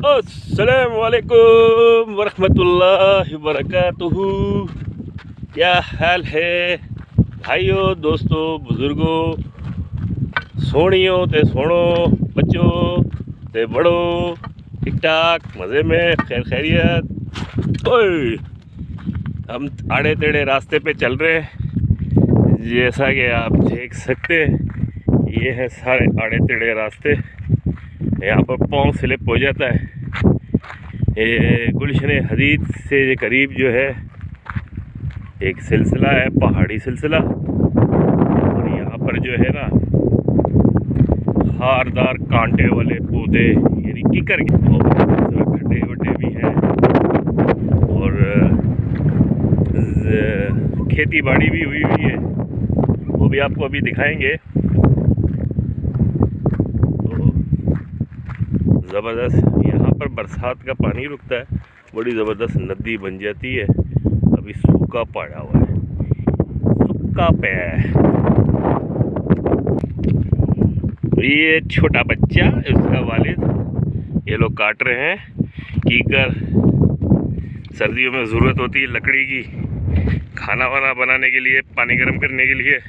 अस्सलाम वालेकुम वरहमतुल्लाहि वबरकातुहू। क्या हाल है भाइयों, दोस्तों, बुजुर्गों, सोनियों ते सोनो, बच्चों ते बड़ो, ठीक ठाक मज़े में, खैर खैरियत। ओए हम आड़े टेढ़े रास्ते पे चल रहे हैं, जैसा कि आप देख सकते हैं। ये है सारे आड़े टेढ़े रास्ते, यहाँ पर पाँव स्लिप हो जाता है। ये गुलशन हदीद से करीब जो है एक सिलसिला है, पहाड़ी सिलसिला, और यहाँ पर जो है ना हारदार कांटे वाले पौधे यानी कीकर के खड्डे वड्डे भी हैं, और खेती बाड़ी भी हुई है, वो भी आपको अभी दिखाएंगे। ज़बरदस्त यहाँ पर बरसात का पानी रुकता है, बड़ी ज़बरदस्त नदी बन जाती है। अभी सूखा पड़ा हुआ है, सूखा पे है। ये छोटा बच्चा, उसका वालिद, ये लोग काट रहे हैं कीकर। सर्दियों में ज़रूरत होती है लकड़ी की, खाना वाना बनाने के लिए, पानी गर्म करने के लिए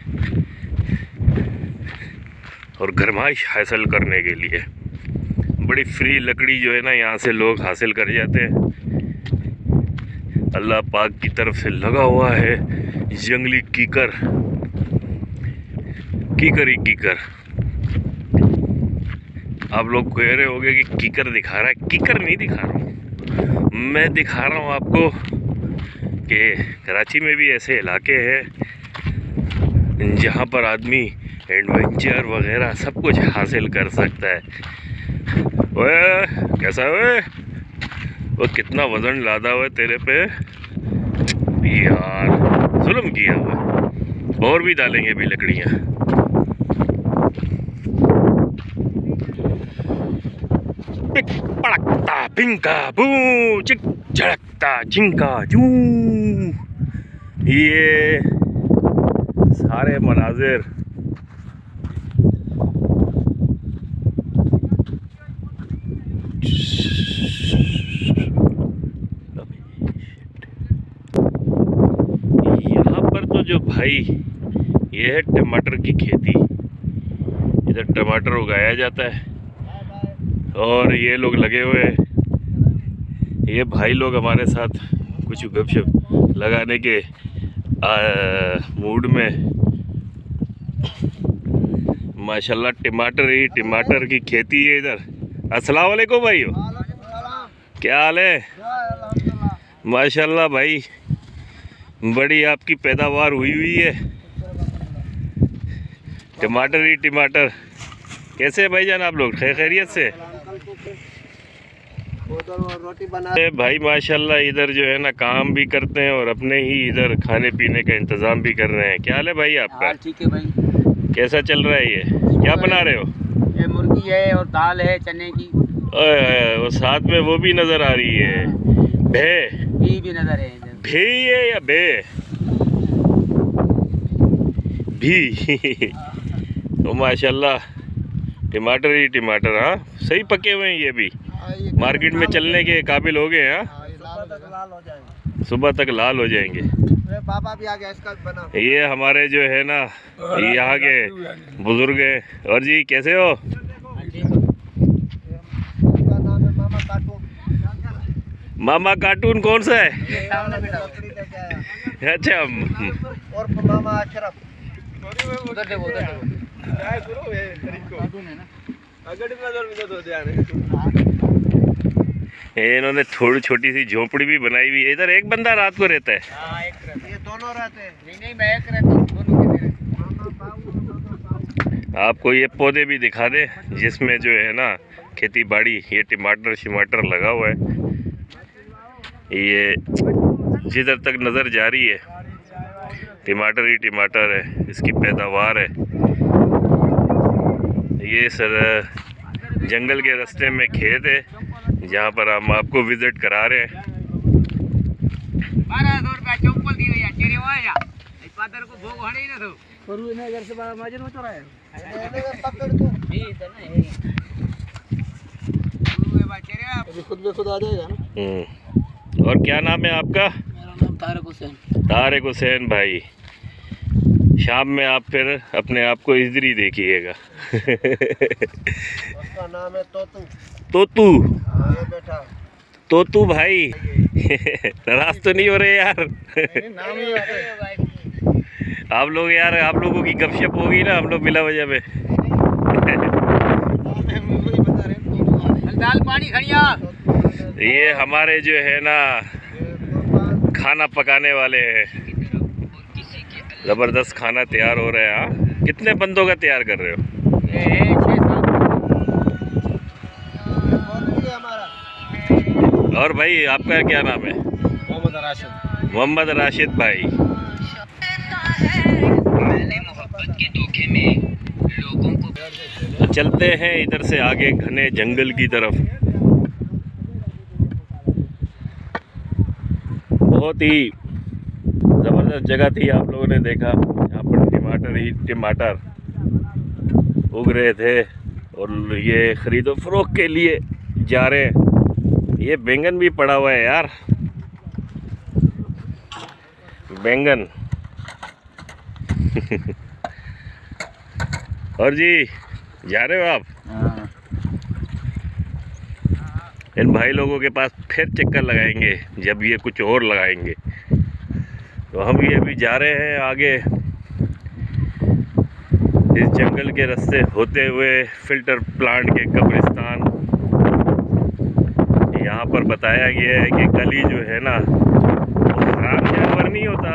और गर्माइश हासिल करने के लिए। बड़ी फ्री लकड़ी जो है ना यहाँ से लोग हासिल कर जाते हैं। अल्लाह पाक की तरफ से लगा हुआ है जंगली कीकर, कीकर ही कीकर। आप लोग कह रहे होंगे कि कीकर दिखा रहा है, कीकर नहीं दिखा रहा हूँ मैं, दिखा रहा हूँ आपको कि कराची में भी ऐसे इलाके हैं जहाँ पर आदमी एडवेंचर वगैरह सब कुछ हासिल कर सकता है। ओए कैसा है वो, कितना वजन लादा हुआ है तेरे पे यार, जुल्म किया हुआ। और भी डालेंगे अभी लकड़ियाँ। पिक पड़कता पिंका बू, चिक झड़कता झिंका जू। ये सारे मनाजिर जो भाई, ये है टमाटर की खेती। इधर टमाटर उगाया जाता है और ये लोग लगे हुए हैं। ये भाई लोग हमारे साथ कुछ गपशप लगाने के मूड में। माशाल्लाह टमाटर ही टमाटर की खेती है इधर। अस्सलाम वालेकुम भाइयों, क्या हाल है? माशाल्लाह भाई, बड़ी आपकी पैदावार हुई है। टमाटर ही टमाटर। कैसे भाईजान आप लोग, खैरियत से? भाई माशाल्लाह इधर जो है ना काम भी करते हैं और अपने ही इधर खाने पीने का इंतज़ाम भी कर रहे हैं। क्या हाल है भाई आपका? ठीक है भाई। कैसा चल रहा है? ये क्या बना रहे हो? ये मुर्गी है और दाल है चने की। वो साथ में वो भी नज़र आ रही है, भे भी नज़र है। भे है या बे भी? तो माशाल्लाह टमाटर ही टमाटर। हाँ सही पके हुए हैं, ये भी मार्केट में चलने के काबिल हो गए। हाँ सुबह तक लाल हो जाएंगे। पापा भी आ गया, इसका बना। ये हमारे जो है ना यहाँ के बुजुर्ग हैं। और जी कैसे हो? नाम है मामा कार्टून। मामा कार्टून कौन सा है? अच्छा, और मामा अशरफ। उधर देखो, उधर देखो। इन्होंने थोड़ी छोटी सी झोपड़ी भी बनाई हुई है। इधर एक बंदा रात को रहता है? ये दोनों रहते हैं। नहीं मैं एक रहता हूँ, दोनों के। आपको ये पौधे भी दिखा दे जिसमें जो है ना खेती बाड़ी, ये टमाटर शिमाटर लगा हुआ है। ये जिधर तक नज़र जा रही है टमाटर ही टमाटर है, इसकी पैदावार है। ये सर जंगल के रास्ते में खेत है जहाँ पर हम आपको विज़िट करा रहे हैं। 1200 रुपया चौपल दी भैया, तेरे वाया पादर को भोग हड़े ना तो करू ने घर से बड़ा माजन में चला है। पकड़ तू ये तो नहीं है। अभी खुद ब खुद आ जाएगा ना। और क्या नाम है आपका? मेरा नाम तारक हुसैन। तारिक हुसैन भाई, शाम में आप फिर अपने आप को इधर देखिएगा। उसका नाम है तोतू। तोतू, ये बेटा तोतू भाई। नाराज तो नहीं हो रहे यार? नाम ही आप लोग यार, आप लोगों की गपशप होगी ना, हम लोग बिला वजह में। दाल पानी खड़िया। ये हमारे जो है ना खाना पकाने वाले हैं, ज़बरदस्त खाना तैयार हो रहा है। हाँ, कितने बंदों का तैयार कर रहे हो? और भाई आपका क्या नाम है? मोहम्मद राशिद। मोहम्मद राशिद भाई। तो चलते हैं इधर से आगे घने जंगल की तरफ। बहुत ही ज़बरदस्त जगह थी, आप लोगों ने देखा। यहाँ पर टमाटर ही टमाटर उग रहे थे और ये ख़रीदो फरोख्त के लिए जा रहे हैं। ये बैंगन भी पड़ा हुआ है यार, बैंगन। और जी जा रहे हो आप? इन भाई लोगों के पास फिर चक्कर लगाएंगे जब ये कुछ और लगाएंगे। तो हम ये अभी जा रहे हैं आगे इस जंगल के रास्ते होते हुए फिल्टर प्लांट के कब्रिस्तान। यहाँ पर बताया गया है कि गली जो है ना, वो हराम जानवर नहीं होता,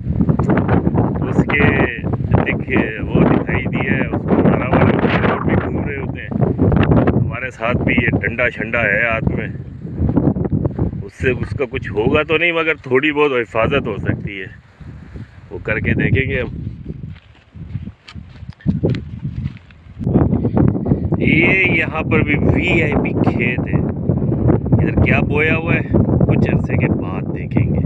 उसके वो दिखाई दिया है, उसको मारा वाला और भी घूम रहे होते हैं। हमारे साथ भी ये डंडा शंडा है हाथ में, उससे उसका कुछ होगा तो नहीं, मगर थोड़ी बहुत हिफाजत हो सकती है, वो करके देखेंगे हम। ये यहाँ पर भी VIP खेत है। इधर क्या बोया हुआ है कुछ अरसे के बाद देखेंगे।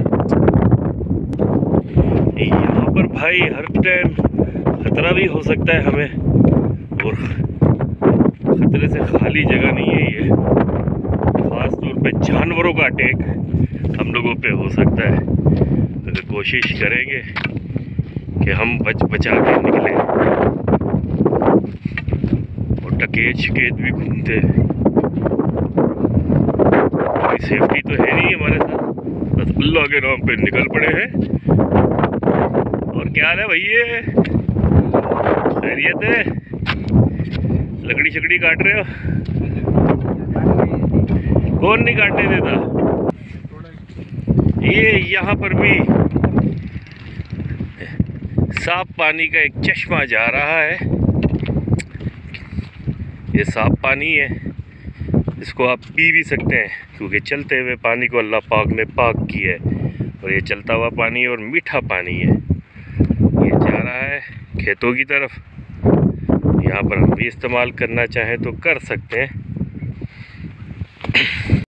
यहाँ पर भाई हर टाइम खतरा भी हो सकता है हमें, और खतरे से खाली जगह नहीं है ये। ख़ास तौर पे जानवरों का अटैक हम लोगों पे हो सकता है, तो कोशिश करेंगे कि हम बचा के निकलें। और डकैत शिकैत भी घूमते हैं, कोई सेफ्टी तो है नहीं हमारे साथ, बस अल्लाह के नाम पे निकल पड़े हैं। और क्या हाल है भैया, खैरियत है? लकड़ी शकड़ी काट रहे हो? कौन नहीं काटने देता? ये यहाँ पर भी साफ पानी का एक चश्मा जा रहा है। ये साफ पानी है, इसको आप पी भी सकते हैं, क्योंकि चलते हुए पानी को अल्लाह पाक ने पाक किया है। और ये चलता हुआ पानी और मीठा पानी है। ये जा रहा है खेतों की तरफ। यहाँ पर हम भी इस्तेमाल करना चाहें तो कर सकते हैं।